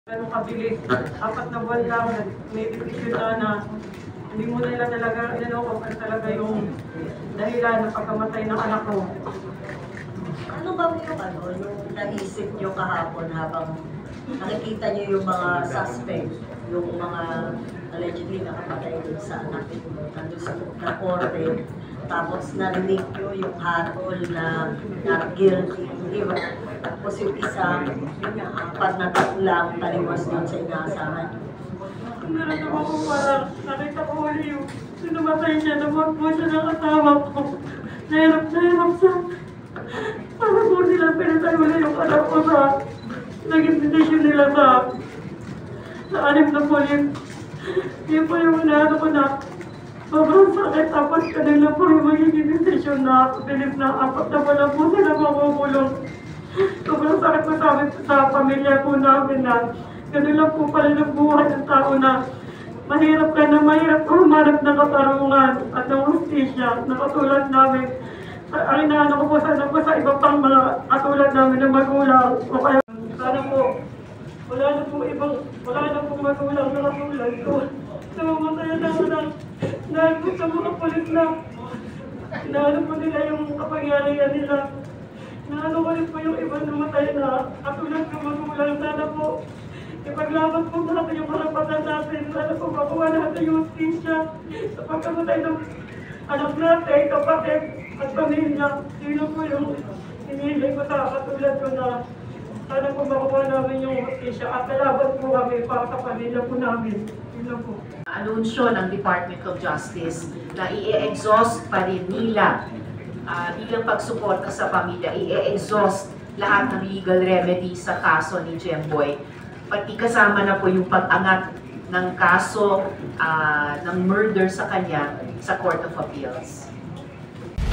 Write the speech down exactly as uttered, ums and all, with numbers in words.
Ganun kabilis, apat na buwan lang, may depresyon na na hindi mo nila talaga, inano ko talaga yung dahilan ng pagkamatay ng anak ko. Ano ba yung ano, yung naisip nyo kahapon habang nakikita nyo yung mga suspect, yung mga allegedly nakapatay dun sa anak nyo, nandun sa na korte, tapos narinig nyo yung hatol na not guilty, di ba? Tapos yung isa, yun nga, apat na lang taliwas yun sa inaasahan. Naramdaman ko parang nakita ko huli yung sinumatay niya, nabuhat po siya ng asawa ko. Nahirap na hirap siya. Parang po sila pinatay huli yung anak ko sa naging petisyon nila sa sa anim na pulis. Yun po yung inaano ko na sobrang sakit, tapos kanila po yung magiging petisyon na bilib na apat na pala po sila makukulong. Sobrang sakit po sa amin, sa pamilya po namin na ganun lang po pala ng buhay ng tao na mahirap ka na mahirap po humanap ng katarungan at ng hustisya na katulad namin. Ang inaano ko po sana po sa iba pang mga katulad namin na magulang o kaya sana po wala na po ibang, wala na po magulang na katulad ko. Namamatayan na ako ng dahil po sa mga polis na inaano po nila yung kapangyarihan nila. Naano ko rin po yung ibang namatay na katulad ko magulang. Sana po ipaglaban po natin yung karapatan natin. Sana po makuha natin yung hustisya sa pagkamatay ng anak natin, kapatid at pamilya. Sino po yung hinihilay ko sa katulad ko na sana po makuha namin yung hustisya at kalaban po kami para sa pamilya po namin. Sino po. Anunsyo ng Department of Justice na i-exhaust pa rin nila uh, bilang pagsuporta sa pamilya, i-exhaust lahat ng legal remedy sa kaso ni Jemboy. Pati kasama na po yung pag-angat ng kaso uh, ng murder sa kanya sa Court of Appeals.